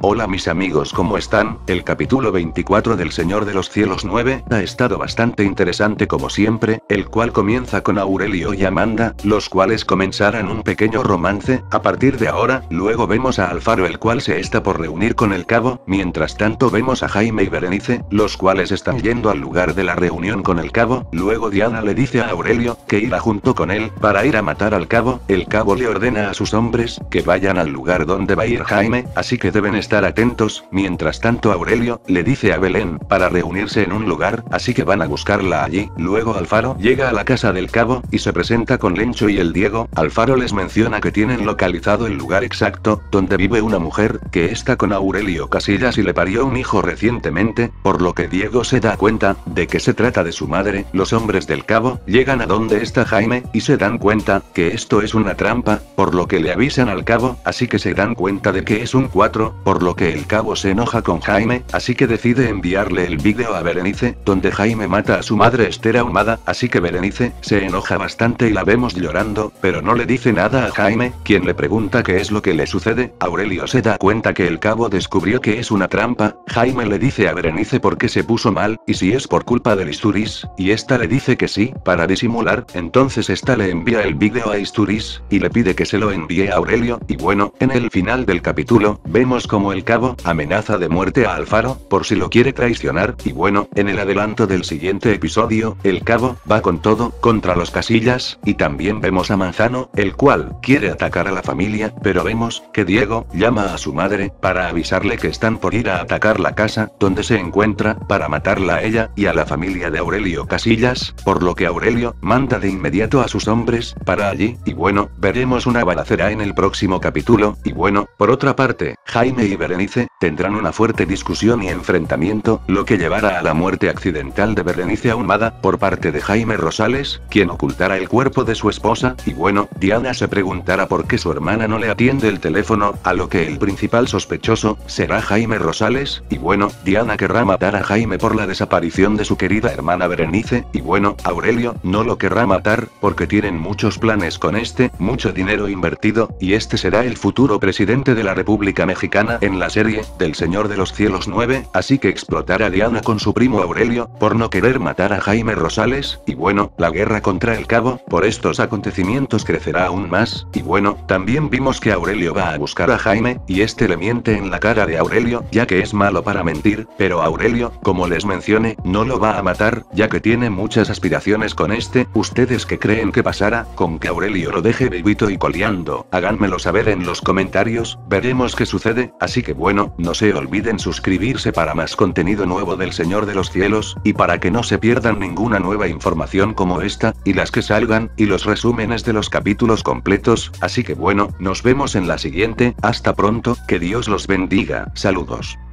Hola mis amigos, ¿cómo están? El capítulo 24 del Señor de los Cielos 9 ha estado bastante interesante como siempre, el cual comienza con Aurelio y Amanda, los cuales comenzarán un pequeño romance. A partir de ahora, luego vemos a Alfaro, el cual se está por reunir con el cabo. Mientras tanto vemos a Jaime y Berenice, los cuales están yendo al lugar de la reunión con el cabo. Luego Diana le dice a Aurelio que irá junto con él para ir a matar al cabo. El cabo le ordena a sus hombres que vayan al lugar donde va a ir Jaime, así que deben estar atentos. Mientras tanto Aurelio le dice a Belén para reunirse en un lugar, así que van a buscarla allí. Luego Alfaro llega a la casa del cabo y se presenta con Lencho y el Diego. Alfaro les menciona que tienen localizado el lugar exacto donde vive una mujer que está con Aurelio Casillas y le parió un hijo recientemente, por lo que Diego se da cuenta de que se trata de su madre. Los hombres del cabo llegan a donde está Jaime y se dan cuenta que esto es una trampa, por lo que le avisan al cabo, así que se dan cuenta de que es un 4, por lo que el cabo se enoja con Jaime, así que decide enviarle el vídeo a Berenice, donde Jaime mata a su madre Esther ahumada, así que Berenice se enoja bastante y la vemos llorando, pero no le dice nada a Jaime, quien le pregunta qué es lo que le sucede. Aurelio se da cuenta que el cabo descubrió que es una trampa. Jaime le dice a Berenice por qué se puso mal, y si es por culpa del Isturiz, y esta le dice que sí, para disimular. Entonces esta le envía el vídeo a Isturiz, y le pide que se lo envíe a Aurelio, y bueno, en el final del capítulo, vemos como el cabo amenaza de muerte a Alfaro, por si lo quiere traicionar, y bueno, en el adelanto del siguiente episodio, el cabo va con todo, contra los Casillas, y también vemos a Manzano, el cual quiere atacar a la familia, pero vemos que Diego llama a su madre, para avisarle que están por ir a atacar la casa, donde se encuentra, para matarla a ella, y a la familia de Aurelio Casillas, por lo que Aurelio manda de inmediato a sus hombres, para allí, y bueno, veremos una balacera en el próximo capítulo, y bueno, por otra parte, Jaime y Berenice tendrán una fuerte discusión y enfrentamiento, lo que llevará a la muerte accidental de Berenice ahumada, por parte de Jaime Rosales, quien ocultará el cuerpo de su esposa, y bueno, Diana se preguntará por qué su hermana no le atiende el teléfono, a lo que el principal sospechoso será Jaime Rosales, y bueno, Diana querrá matar a Jaime por la desaparición de su querida hermana Berenice, y bueno, Aurelio no lo querrá matar, porque tienen muchos planes con este, mucho dinero invertido, y este será el futuro presidente de la República Mexicana en la serie del Señor de los Cielos 9, así que explotará a Diana con su primo Aurelio, por no querer matar a Jaime Rosales, y bueno, la guerra contra el cabo, por estos acontecimientos crecerá aún más, y bueno, también vimos que Aurelio va a buscar a Jaime, y este le miente en la cara de Aurelio, ya que es malo para mentir, pero Aurelio, como les mencioné, no lo va a matar, ya que tiene muchas aspiraciones con este. ¿Ustedes qué creen que pasará con que Aurelio lo deje vivito y coleando? Háganmelo saber en los comentarios, veremos qué sucede, así que bueno, no se olviden suscribirse para más contenido nuevo del Señor de los Cielos, y para que no se pierdan ninguna nueva información como esta, y las que salgan, y los resúmenes de los capítulos completos, así que bueno, nos vemos en la siguiente. Hasta pronto, que Dios los bendiga, saludos.